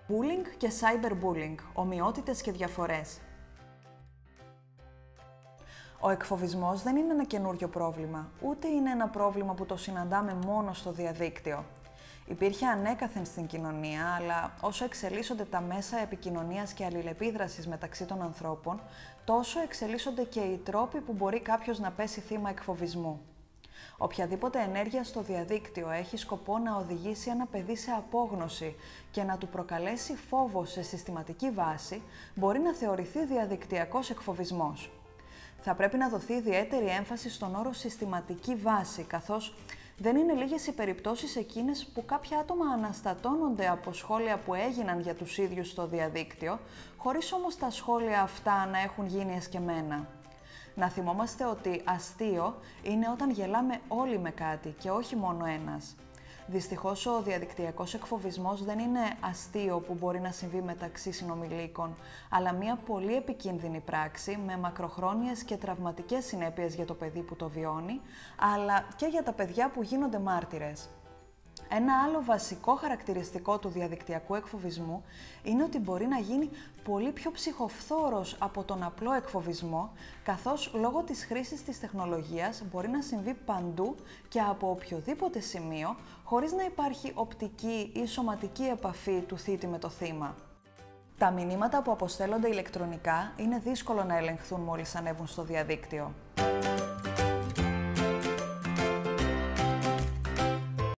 Bullying και cyberbullying, ομοιότητες και διαφορές. Ο εκφοβισμός δεν είναι ένα καινούριο πρόβλημα, ούτε είναι ένα πρόβλημα που το συναντάμε μόνο στο διαδίκτυο. Υπήρχε ανέκαθεν στην κοινωνία, αλλά όσο εξελίσσονται τα μέσα επικοινωνίας και αλληλεπίδρασης μεταξύ των ανθρώπων, τόσο εξελίσσονται και οι τρόποι που μπορεί κάποιος να πέσει θύμα εκφοβισμού. Οποιαδήποτε ενέργεια στο διαδίκτυο έχει σκοπό να οδηγήσει ένα παιδί σε απόγνωση και να του προκαλέσει φόβο σε συστηματική βάση, μπορεί να θεωρηθεί διαδικτυακός εκφοβισμός. Θα πρέπει να δοθεί ιδιαίτερη έμφαση στον όρο συστηματική βάση, καθώς δεν είναι λίγες οι περιπτώσεις εκείνες που κάποια άτομα αναστατώνονται από σχόλια που έγιναν για τους ίδιους στο διαδίκτυο, χωρίς όμως τα σχόλια αυτά να έχουν γίνει εσκεμμένα. Να θυμόμαστε ότι αστείο είναι όταν γελάμε όλοι με κάτι και όχι μόνο ένας. Δυστυχώς ο διαδικτυακός εκφοβισμός δεν είναι αστείο που μπορεί να συμβεί μεταξύ συνομιλίκων, αλλά μια πολύ επικίνδυνη πράξη με μακροχρόνιες και τραυματικές συνέπειες για το παιδί που το βιώνει, αλλά και για τα παιδιά που γίνονται μάρτυρες. Ένα άλλο βασικό χαρακτηριστικό του διαδικτυακού εκφοβισμού είναι ότι μπορεί να γίνει πολύ πιο ψυχοφθόρος από τον απλό εκφοβισμό, καθώς λόγω της χρήσης της τεχνολογίας μπορεί να συμβεί παντού και από οποιοδήποτε σημείο, χωρίς να υπάρχει οπτική ή σωματική επαφή του θήτη με το θύμα. Τα μηνύματα που αποστέλλονται ηλεκτρονικά είναι δύσκολο να ελεγχθούν μόλις ανέβουν στο διαδίκτυο.